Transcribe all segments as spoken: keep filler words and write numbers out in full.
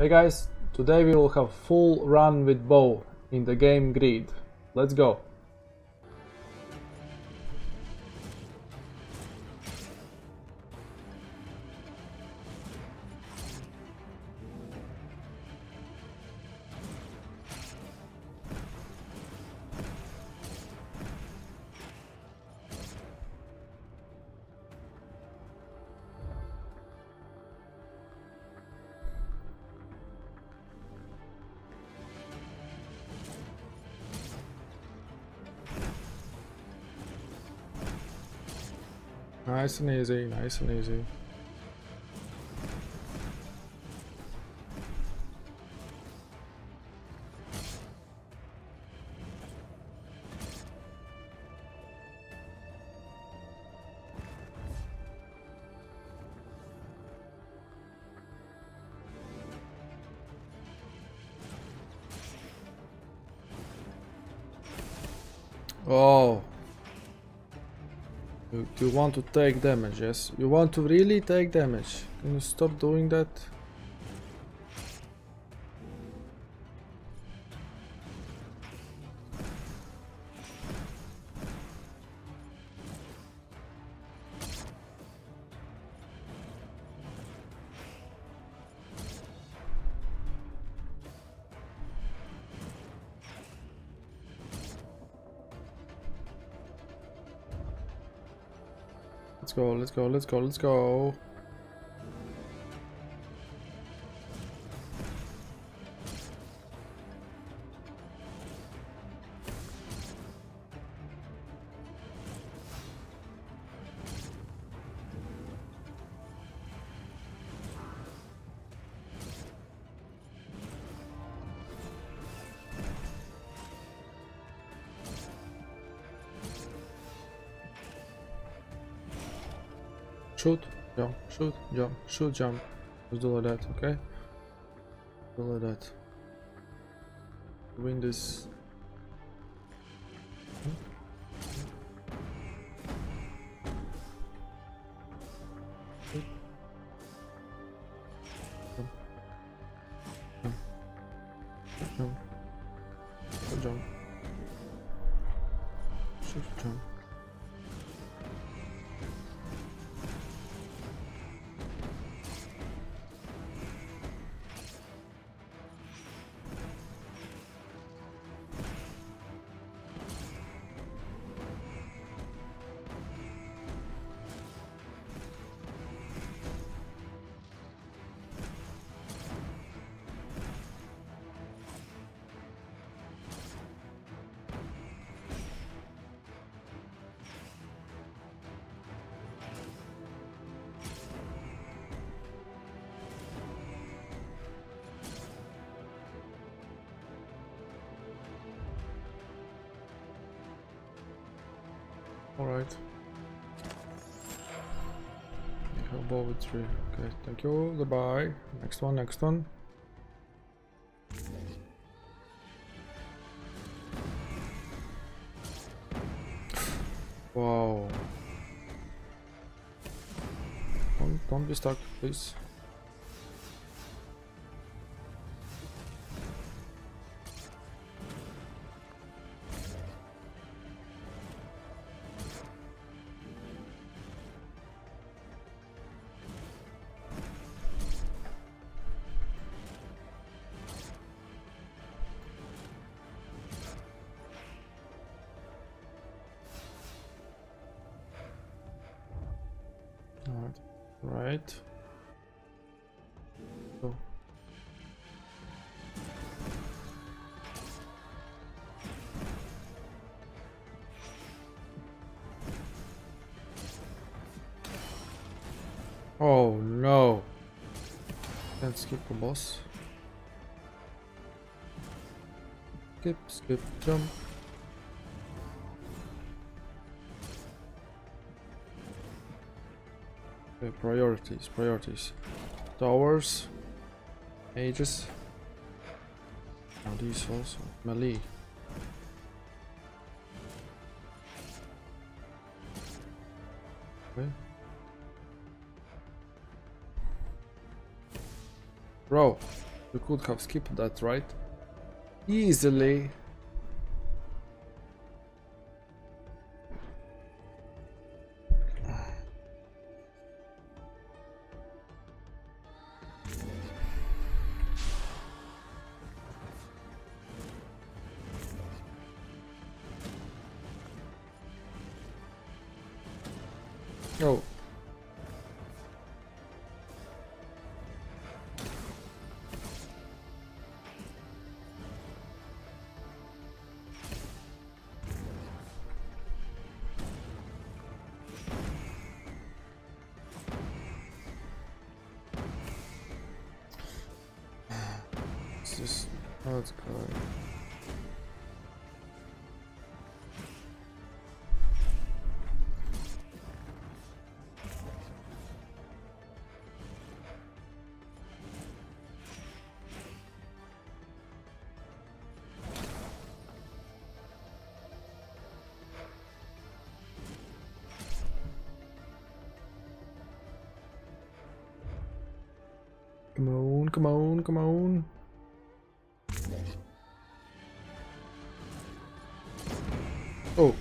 Hey guys, today we will have full run with bow in the game Grid. Let's go! Nice and easy, nice and easy. Oh. You, you want to take damage, yes? You want to really take damage. Can you stop doing that? Let's go, let's go, let's go, let's go. Shoot, jump, shoot, jump, shoot, jump. Let's do like that, okay? Do like that. Win this. Shoot. Jump. Jump. Jump. Shoot, jump. Shoot, jump. Alright. How about with three? Okay, thank you, goodbye. Next one, next one. Wow. Don't, don't be stuck, please. Alright, right. Go. Oh no! Can't skip a boss. Skip, skip, jump. Okay, priorities, priorities. Towers. Mages. Now these also. Melee. Okay. Bro. You could have skipped that, right? Easily. Oh. It's just how it's going. Come on, come on, come on. Oh.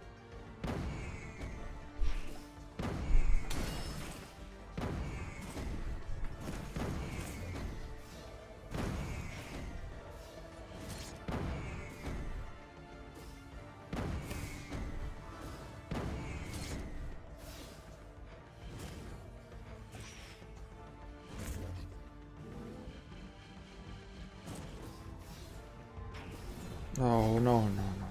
Oh, no, no, no.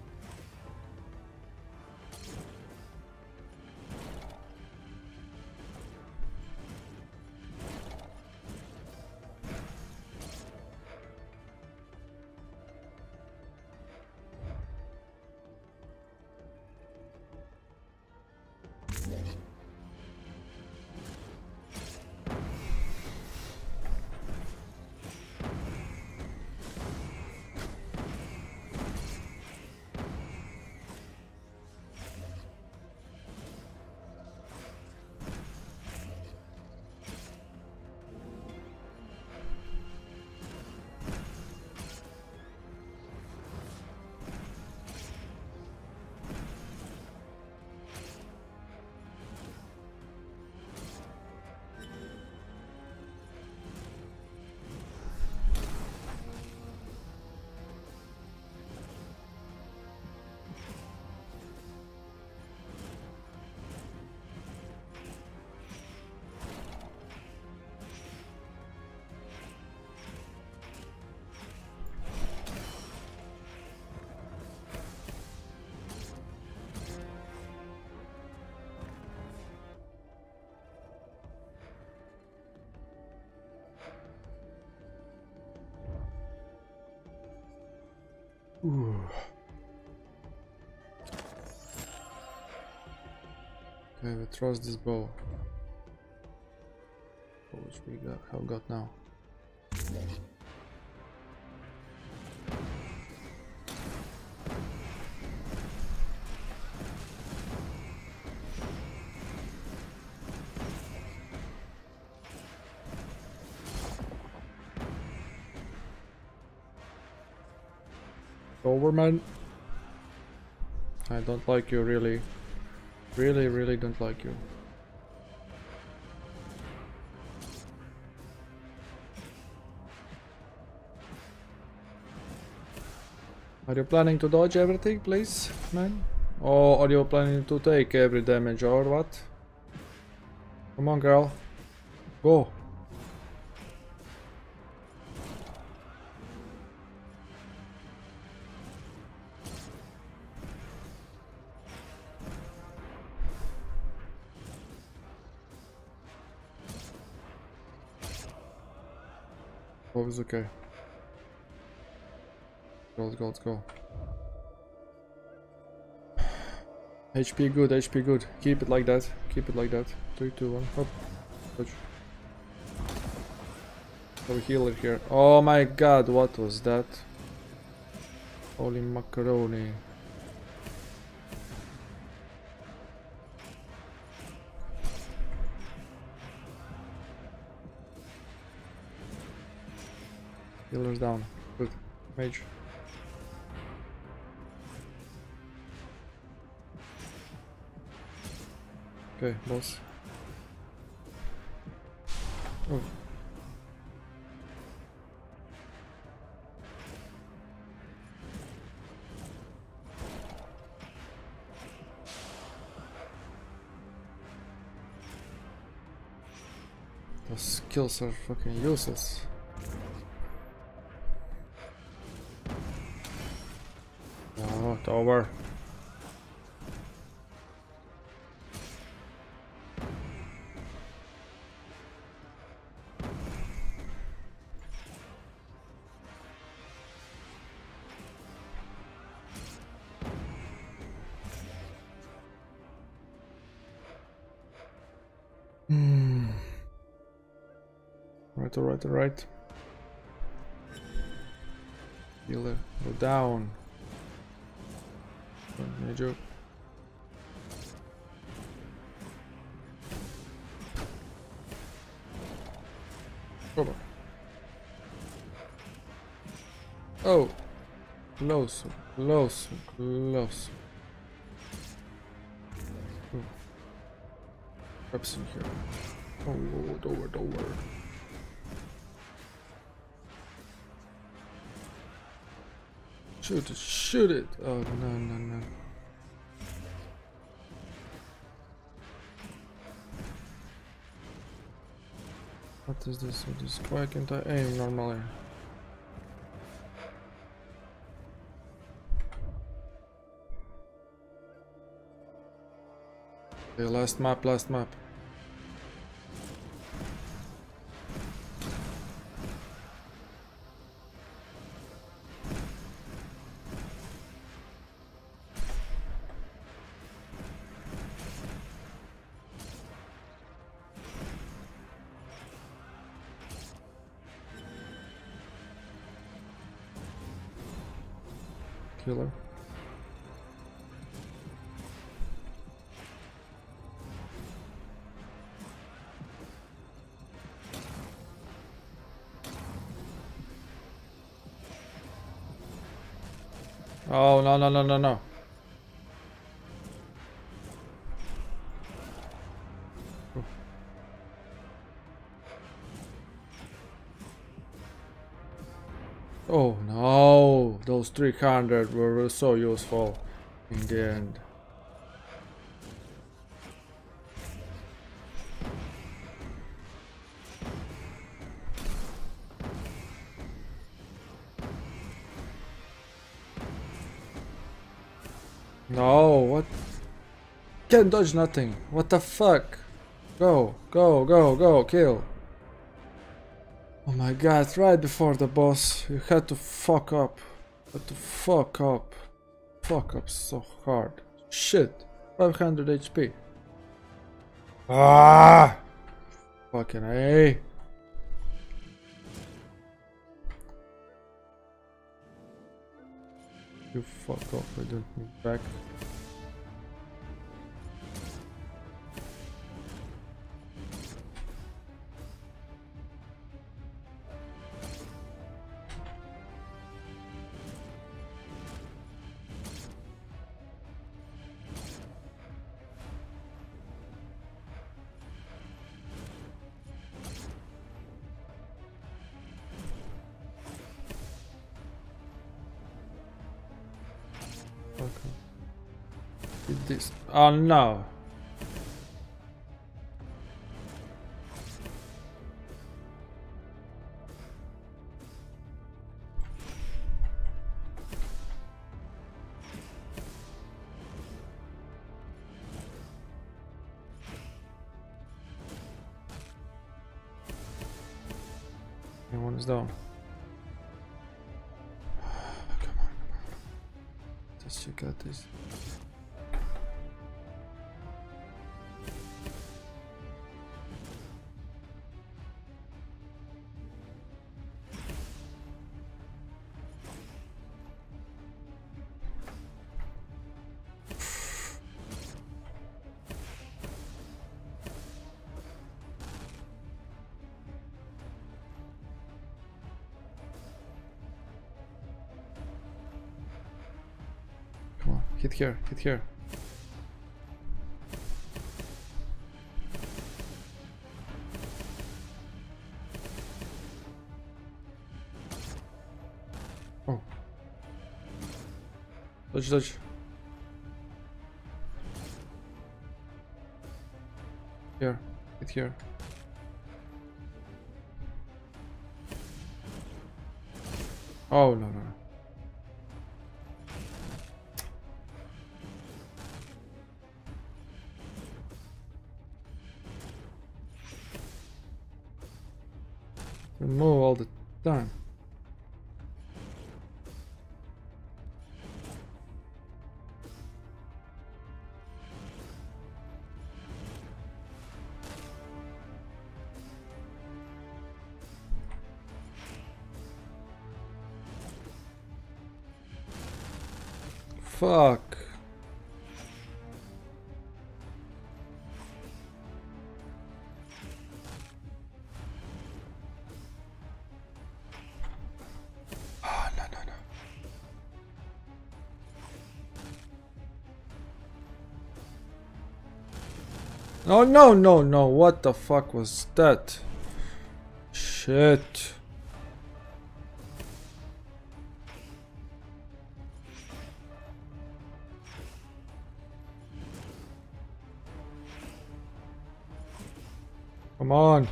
Ooh. Okay, we trust this bow. Which we got, have got now. Overman, I don't like you, really. Really, really don't like you. Are you planning to dodge everything, please, man? Or are you planning to take every damage or what? Come on, girl. Go. Oh, it's okay. Let's go, let's go. H P good, H P good. Keep it like that. Keep it like that. Three, two, one. Hop. Touch. Have a healer here. Oh my god, what was that? Holy macaroni. Healer's down. Good. Mage. Okay, boss. Oh. Those skills are fucking useless. Oh, it's over. Hmm. Right, alright, alright. Healer, go down. Major. Come on. Oh, close, close, close. Oh. Traps in here. Oh, over, over. Shoot it, shoot it! Oh, no, no, no. What is this? What is... Why can't I aim normally? Okay, last map, last map. Killer. Oh, no, no, no, no, no. Oh no, those three hundred were so useful in the end. No, what? Can't dodge nothing. What the fuck? Go, go, go, go, kill. Oh my god, right before the boss, you had to fuck up. Had to fuck up. Fuck up so hard. Shit. five hundred H P. Ah! Fucking A. You fuck off, I don't need back. This. Oh no. One is down. Come on, come on. Just you got this. hit here, hit here. Oh. Dodge, dodge. Here, hit here. Oh, no, no, no. Move all the time. Fuck. Oh, no, no, no. Oh, no, no, no. What the fuck was that? Shit. Come on.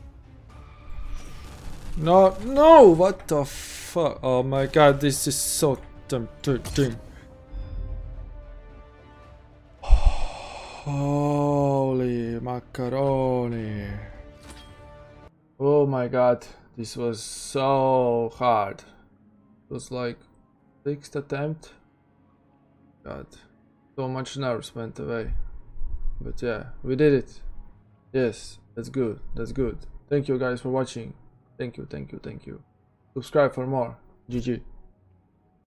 No, no, what the fuck? Oh my god, this is so tempting. Holy macaroni. Oh my god, this was so hard. It was like sixth attempt. God, so much nerves went away. But yeah, we did it. Yes, that's good, that's good. Thank you guys for watching. Thank you, thank you, thank you. Subscribe for more. G G.